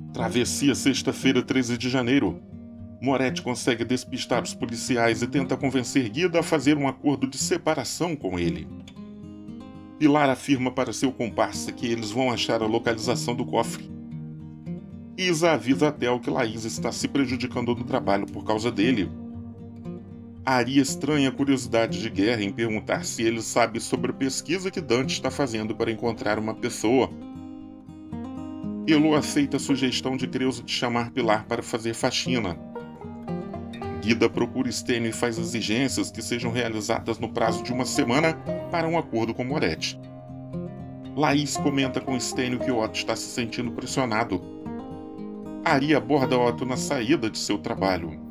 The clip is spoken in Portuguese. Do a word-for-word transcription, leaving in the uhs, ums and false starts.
Travessia sexta-feira, treze de janeiro. Moretti consegue despistar os policiais e tenta convencer Guida a fazer um acordo de separação com ele. Pilar afirma para seu comparsa que eles vão achar a localização do cofre. Isa avisa a Theo que Laís está se prejudicando no trabalho por causa dele. Ari estranha a curiosidade de Guerra em perguntar se ele sabe sobre a pesquisa que Dante está fazendo para encontrar uma pessoa. Elo aceita a sugestão de Creuso de chamar Pilar para fazer faxina. Guida procura Stênio e faz exigências que sejam realizadas no prazo de uma semana para um acordo com Moretti. Laís comenta com Stênio que Otto está se sentindo pressionado. Ari aborda Otto na saída de seu trabalho.